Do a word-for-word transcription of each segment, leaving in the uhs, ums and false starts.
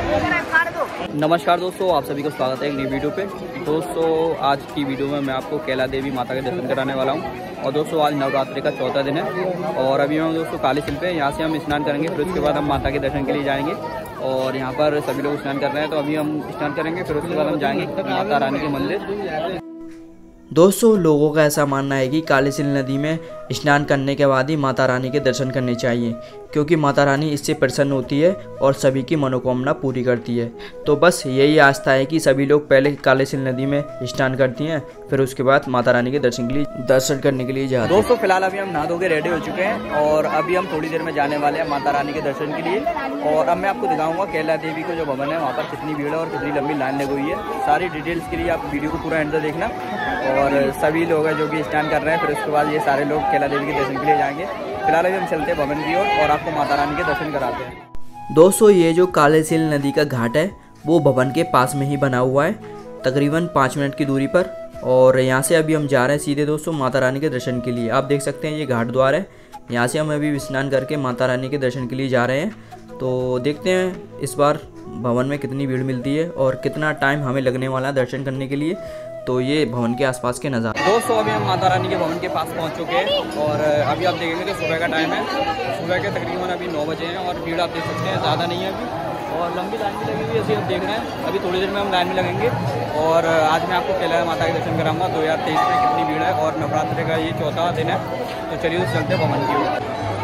नमस्कार दोस्तों, आप सभी का स्वागत है एक नई वीडियो पे। दोस्तों आज की वीडियो में मैं आपको कैला देवी माता के दर्शन कराने वाला हूं। और दोस्तों आज नवरात्रि का चौथा दिन है और अभी हम दोस्तों काली शिल्प पे यहाँ से हम स्नान करेंगे, फिर उसके बाद हम माता के दर्शन के लिए जाएंगे। और यहाँ पर सभी लोग स्नान कर रहे हैं तो अभी हम स्नान करेंगे, फिर उसके बाद हम जाएंगे माता रानी के मंदिर। दोस्तों लोगों का ऐसा मानना है कि काली शिल्प नदी में स्नान करने के बाद ही माता रानी के दर्शन करने चाहिए, क्योंकि माता रानी इससे प्रसन्न होती है और सभी की मनोकामना पूरी करती है। तो बस यही आस्था है कि सभी लोग पहले काली शिल्प नदी में स्नान करती हैं, फिर उसके बाद माता रानी के दर्शन के लिए दर्शन करने के लिए जाते हैं। दोस्तों फिलहाल अभी हम नहा धो के रेडी हो चुके हैं और अभी हम थोड़ी देर में जाने वाले हैं माता रानी के दर्शन के लिए। और अब मैं आपको दिखाऊंगा कैला देवी को जो भवन है वहाँ पर कितनी भीड़ है और कितनी लंबी लाइन लगी हुई है। सारी डिटेल्स के लिए आप वीडियो को पूरा एंड तक देखना। और सभी लोग हैं जो कि स्नान कर रहे हैं, फिर उसके बाद ये सारे लोग कैला देवी के दर्शन के लिए जाएंगे। फिलहाल अभी हम चलते हैं भवन की ओर और, और आपको माता रानी के दर्शन कराते हैं। दोस्तों ये जो काली शिल्प नदी का घाट है वो भवन के पास में ही बना हुआ है, तकरीबन पाँच मिनट की दूरी पर। और यहाँ से अभी हम जा रहे हैं सीधे दोस्तों माता रानी के दर्शन के लिए। आप देख सकते हैं ये घाट द्वार है, यहाँ से हम अभी स्नान करके माता रानी के दर्शन के लिए जा रहे हैं। तो देखते हैं इस बार भवन में कितनी भीड़ मिलती है और कितना टाइम हमें लगने वाला है दर्शन करने के लिए। तो ये भवन के आसपास के नज़ारे। दोस्तों अभी हम माता रानी के भवन के पास पहुंच चुके हैं और अभी आप देखेंगे कि सुबह का टाइम है। सुबह के तकरीबन अभी नौ बजे हैं और भीड़ आप देख सकते हैं ज़्यादा नहीं है अभी, और लंबी लाइन भी लगी हुई है। ऐसे हम देख रहे हैं अभी थोड़ी देर में हम लाइन में लगेंगे। और आज मैं आपको कैला माता के दर्शन कराऊंगा दो हज़ार तेईस में कितनी भीड़ है। और नवरात्रि का ये चौथा दिन है, तो चलिए उस चलते भवन की ओर।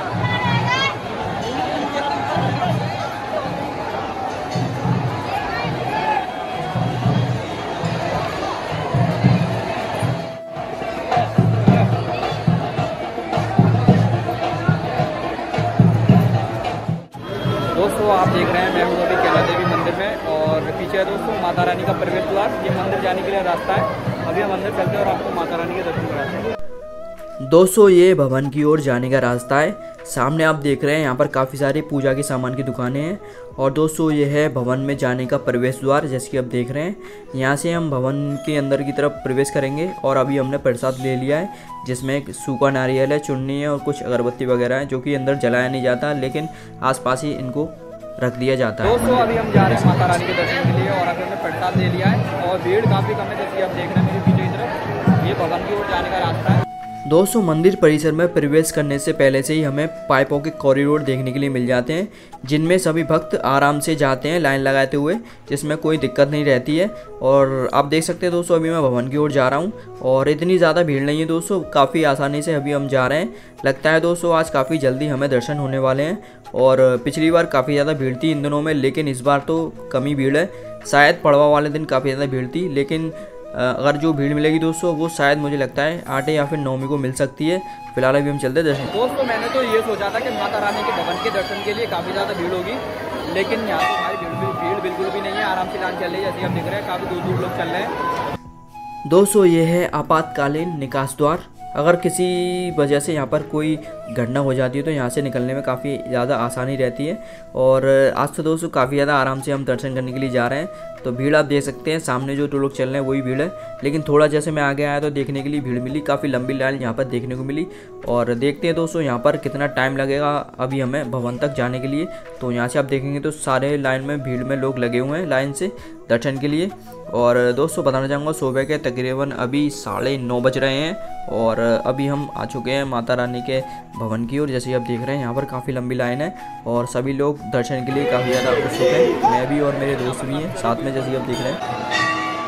दोस्तों आप देख रहे हैं मैं हूँ अभी कैला देवी मंदिर में और पीछे है दोस्तों माता रानी का प्रवेश द्वार। ये मंदिर जाने के लिए रास्ता है। अभी हम अंदर चलते हैं और आपको माता रानी के दर्शन कराते हैं। दोस्तों ये भवन की ओर जाने का रास्ता है। सामने आप देख रहे हैं यहाँ पर काफ़ी सारी पूजा के सामान की दुकानें हैं। और दोस्तों ये है भवन में जाने का प्रवेश द्वार, जैसे कि आप देख रहे हैं। यहाँ से हम भवन के अंदर की तरफ प्रवेश करेंगे। और अभी हमने प्रसाद ले लिया है, जिसमें एक सूखा नारियल है, चुन्नी है और कुछ अगरबत्ती वगैरह है, जो कि अंदर जलाया नहीं जाता लेकिन आसपास ही इनको रख दिया जाता है। दोस्तों अभी हम जा रहे हैं माता रानी के दर्शन के लिए और अभी हमने प्रसाद ले लिया है और भीड़ काफ़ी कम है, जैसे कि आप देख रहे हैं मेरे पीछे की तरफ। ये भवन की ओर जाने का रास्ता है। दोस्तों मंदिर परिसर में प्रवेश करने से पहले से ही हमें पाइपों के कॉरिडोर देखने के लिए मिल जाते हैं, जिनमें सभी भक्त आराम से जाते हैं लाइन लगाते हुए, जिसमें कोई दिक्कत नहीं रहती है। और आप देख सकते हैं दोस्तों अभी मैं भवन की ओर जा रहा हूं और इतनी ज़्यादा भीड़ नहीं है दोस्तों, काफ़ी आसानी से अभी हम जा रहे हैं। लगता है दोस्तों आज काफ़ी जल्दी हमें दर्शन होने वाले हैं। और पिछली बार काफ़ी ज़्यादा भीड़ थी इन दिनों में, लेकिन इस बार तो कम ही भीड़ है। शायद पड़वा वाले दिन काफ़ी ज़्यादा भीड़ थी, लेकिन अगर जो भीड़ मिलेगी दोस्तों वो शायद मुझे लगता है आठे या फिर नौवीं को मिल सकती है। फिलहाल अभी हम चलते हैं दर्शन। दोस्तों मैंने तो ये सोचा था कि माता रानी के भवन के दर्शन के लिए काफ़ी ज़्यादा भीड़ होगी, लेकिन यहाँ पर हमारी भीड़ भीड़ बिल्कुल भी नहीं है। आराम से लाइन चल रही है, जैसे आप देख रहे हैं काफ़ी दूर दूर लोग चल रहे हैं। दोस्तों ये है आपातकालीन निकास द्वार। अगर किसी वजह से यहाँ पर कोई घटना हो जाती है तो यहाँ से निकलने में काफ़ी ज़्यादा आसानी रहती है। और आज तो दोस्तों काफ़ी ज़्यादा आराम से हम दर्शन करने के लिए जा रहे हैं। तो भीड़ आप देख सकते हैं, सामने जो दो लोग चल रहे हैं वही भीड़ है, लेकिन थोड़ा जैसे मैं आगे आया तो देखने के लिए भीड़ मिली, काफ़ी लंबी लाइन यहाँ पर देखने को मिली। और देखते हैं दोस्तों यहाँ पर कितना टाइम लगेगा अभी हमें भवन तक जाने के लिए। तो यहाँ से आप देखेंगे तो सारे लाइन में भीड़ में लोग लगे हुए हैं लाइन से दर्शन के लिए। और दोस्तों बताना चाहूँगा सुबह के तकरीबन अभी साढ़े नौ बज रहे हैं और अभी हम आ चुके हैं माता रानी के भवन की ओर। जैसे आप देख रहे हैं यहाँ पर काफ़ी लंबी लाइन है और सभी लोग दर्शन के लिए काफ़ी ज़्यादा उत्सुक हैं। मैं भी और मेरे दोस्त भी हैं साथ में, जैसे आप देख रहे हैं।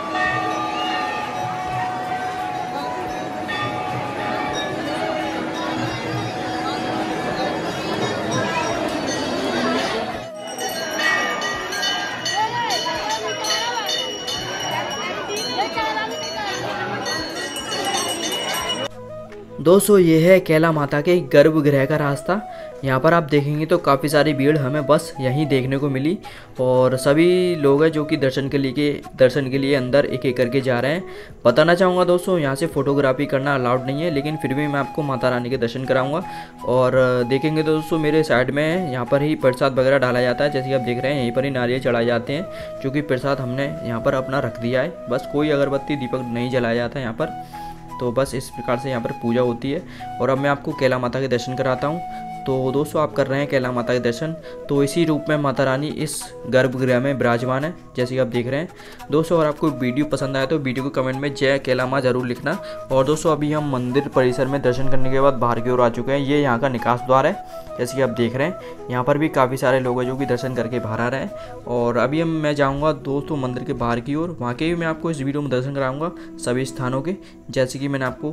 दोस्तों ये है कैला माता के गर्भगृह का रास्ता। यहाँ पर आप देखेंगे तो काफ़ी सारी भीड़ हमें बस यहीं देखने को मिली। और सभी लोग हैं जो कि दर्शन के लिए दर्शन के लिए अंदर एक एक करके जा रहे हैं। बताना चाहूँगा दोस्तों यहाँ से फ़ोटोग्राफी करना अलाउड नहीं है, लेकिन फिर भी मैं आपको माता रानी के दर्शन कराऊँगा। और देखेंगे तो दोस्तों मेरे साइड में यहाँ पर ही प्रसाद वगैरह डाला जाता है, जैसे कि आप देख रहे हैं यहीं पर ही नारियल चढ़ाए जाते हैं, क्योंकि प्रसाद हमने यहाँ पर अपना रख दिया है। बस कोई अगरबत्ती दीपक नहीं जलाया जाता है यहाँ पर। तो बस इस प्रकार से यहाँ पर पूजा होती है। और अब मैं आपको कैला माता के दर्शन कराता हूँ। तो दोस्तों आप कर रहे हैं कैला माता के दर्शन। तो इसी रूप में माता रानी इस गर्भगृह में विराजमान है, जैसे कि आप देख रहे हैं। दोस्तों अगर आपको वीडियो पसंद आया तो वीडियो को कमेंट में जय कैला माँ जरूर लिखना। और दोस्तों अभी हम मंदिर परिसर में दर्शन करने के बाद बाहर की ओर आ चुके हैं। ये यहाँ का निकास द्वार है, जैसे कि आप देख रहे हैं। यहाँ पर भी काफ़ी सारे लोग हैं जो कि दर्शन करके बाहर आ रहे हैं। और अभी हम मैं जाऊँगा दोस्तों मंदिर के बाहर की ओर, वहाँ के भी मैं आपको इस वीडियो में दर्शन कराऊँगा सभी स्थानों के, जैसे कि मैंने आपको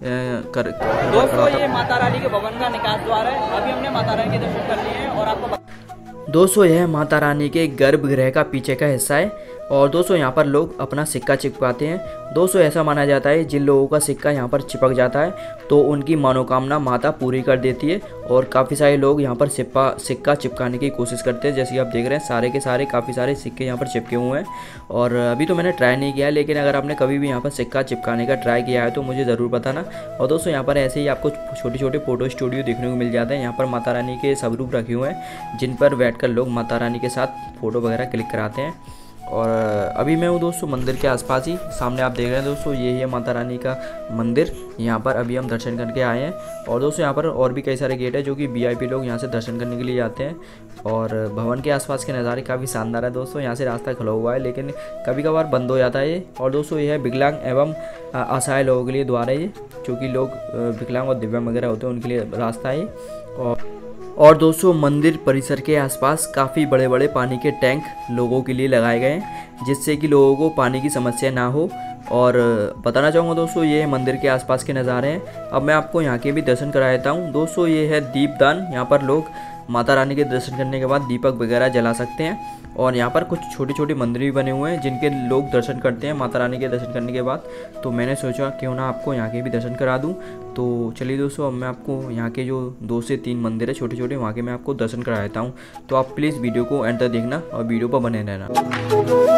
कर दोस्तों ये माता रानी के भवन का निकास द्वार है। अभी हमने माता रानी के दर्शन कर लिए हैं और आपको दोस्तों यह माता रानी के गर्भगृह का पीछे का हिस्सा है। और दोस्तों यहाँ पर लोग अपना सिक्का चिपकाते हैं। दोस्तों ऐसा माना जाता है जिन लोगों का सिक्का यहाँ पर चिपक जाता है तो उनकी मनोकामना माता पूरी कर देती है। और काफ़ी सारे लोग यहाँ पर सिक्का सिक्का चिपकाने की कोशिश करते हैं, जैसे कि आप देख रहे हैं सारे के सारे काफ़ी सारे सिक्के यहाँ पर चिपके हुए हैं। और अभी तो मैंने ट्राई नहीं किया है, लेकिन अगर आपने कभी भी यहाँ पर सिक्का चिपकाने का ट्राई किया है तो मुझे ज़रूर बताना। और दोस्तों यहाँ पर ऐसे ही आपको छोटे छोटे फोटो स्टूडियो देखने को मिल जाते हैं। यहाँ पर माता रानी के स्वरूप रखे हुए हैं जिन पर बैठकर लोग माता रानी के साथ फ़ोटो वगैरह क्लिक कराते हैं। और अभी मैं हूँ दोस्तों मंदिर के आसपास ही, सामने आप देख रहे हैं दोस्तों ये है माता रानी का मंदिर। यहाँ पर अभी हम दर्शन करके आए हैं। और दोस्तों यहाँ पर और भी कई सारे गेट है जो कि वीआईपी लोग यहाँ से दर्शन करने के लिए जाते हैं। और भवन के आसपास के नज़ारे काफ़ी शानदार है दोस्तों। यहाँ से रास्ता खुला हुआ है लेकिन कभी कभार बंद हो जाता है ये। और दोस्तों ये है विकलांग एवं असहाय लोगों के लिए द्वार है ये, जो कि लोग विकलांग और दिव्यांग वगैरह होते हैं उनके लिए रास्ता है। और और दोस्तों मंदिर परिसर के आसपास काफ़ी बड़े बड़े पानी के टैंक लोगों के लिए लगाए गए हैं, जिससे कि लोगों को पानी की समस्या ना हो। और बताना चाहूँगा दोस्तों ये मंदिर के आसपास के नज़ारे हैं। अब मैं आपको यहाँ के भी दर्शन करा देता हूँ। दोस्तों ये है दीपदान, यहाँ पर लोग माता रानी के दर्शन करने के बाद दीपक वगैरह जला सकते हैं। और यहाँ पर कुछ छोटे छोटे मंदिर भी बने हुए हैं जिनके लोग दर्शन करते हैं माता रानी के दर्शन करने के बाद। तो मैंने सोचा क्यों ना आपको यहाँ के भी दर्शन करा दूँ। तो चलिए दोस्तों अब मैं आपको यहाँ के जो दो से तीन मंदिर है छोटे छोटे, वहाँ के मैं आपको दर्शन करा देता हूँ। तो आप प्लीज़ वीडियो को एंड तक देखना और वीडियो पर बने रहना।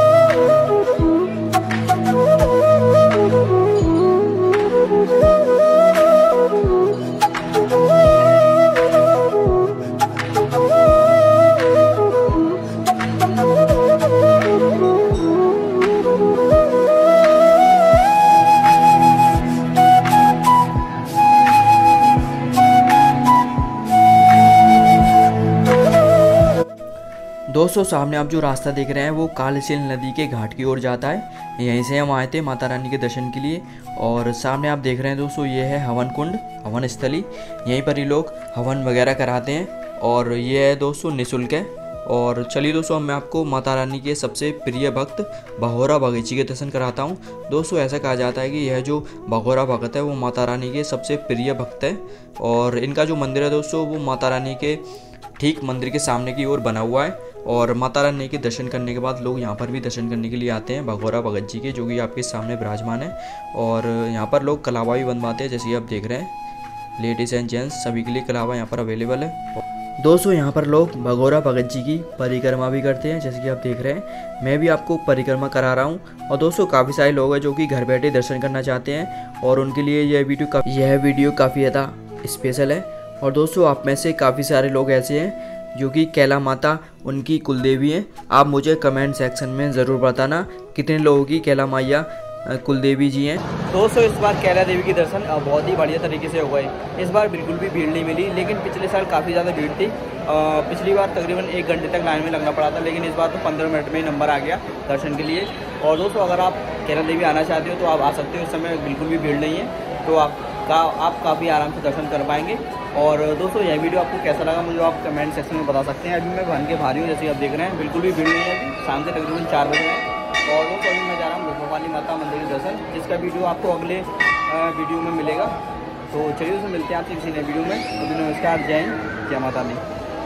दोस्तों सामने आप जो रास्ता देख रहे हैं वो कालशील नदी के घाट की ओर जाता है। यहीं से हम आए थे माता रानी के दर्शन के लिए। और सामने आप देख रहे हैं दोस्तों ये है हवन कुंड, हवन स्थली। यहीं पर ही लोग हवन वगैरह कराते हैं और ये है दोस्तों निःशुल्क है। और चलिए दोस्तों मैं आपको माता रानी के सबसे प्रिय भक्त भगोरा भगत जी के दर्शन कराता हूँ। दोस्तों ऐसा कहा जाता है कि यह जो भगोरा भगत है वो माता रानी के सबसे प्रिय भक्त है। और इनका जो मंदिर है दोस्तों वो माता रानी के ठीक मंदिर के सामने की ओर बना हुआ है। और माता रानी के दर्शन करने के बाद लोग यहाँ पर भी दर्शन करने के लिए आते हैं भगोरा भगत जी के, जो कि आपके सामने विराजमान है। और यहाँ पर लोग कलावा भी बनवाते हैं, जैसे कि आप देख रहे हैं। लेडीज़ एंड जेंट्स सभी के लिए कलावा यहाँ पर अवेलेबल है। दोस्तों यहाँ पर लोग भगोरा भगत जी की परिक्रमा भी करते हैं, जैसे कि आप देख रहे हैं। मैं भी आपको परिक्रमा करा रहा हूँ। और दोस्तों काफ़ी सारे लोग हैं जो कि घर बैठे दर्शन करना चाहते हैं और उनके लिए यह वीडियो का यह वीडियो काफ़ी ज़्यादा स्पेशल है। और दोस्तों आप में से काफ़ी सारे लोग ऐसे हैं जो कि कैला माता उनकी कुलदेवी हैं। आप मुझे कमेंट सेक्शन में ज़रूर बताना कितने लोगों की कैला मैया कुलदेवी जी हैं। दोस्तों इस बार कैला देवी के दर्शन बहुत ही बढ़िया तरीके से हो गए। इस बार बिल्कुल भी भीड़ नहीं मिली, लेकिन पिछले साल काफ़ी ज़्यादा भीड़ थी। पिछली बार तकरीबन एक घंटे तक लाइन में लगना पड़ा था, लेकिन इस बार तो पंद्रह मिनट में ही नंबर आ गया दर्शन के लिए। और दोस्तों अगर आप कैला देवी आना चाहते हो तो आप आ सकते हो, इस समय बिल्कुल भी भीड़ नहीं है, तो आप का आप काफ़ी आराम से दर्शन कर पाएंगे। और दोस्तों यह वीडियो आपको कैसा लगा मुझे आप कमेंट सेक्शन में बता सकते हैं। अभी मैं भवन के बाहर हूँ, जैसे आप देख रहे हैं बिल्कुल भी भीड़ नहीं है। अभी शाम से तकरीबन चार बजे है। और दोस्तों अभी मैं जा रहा हूँ भोपाली माता मंदिर के दर्शन, जिसका वीडियो आपको अगले वीडियो में मिलेगा। तो चलिए दोस्तों मिलते हैं आपसे किसी नए वीडियो में। नमस्कार, जय हिंद, जय माता दी।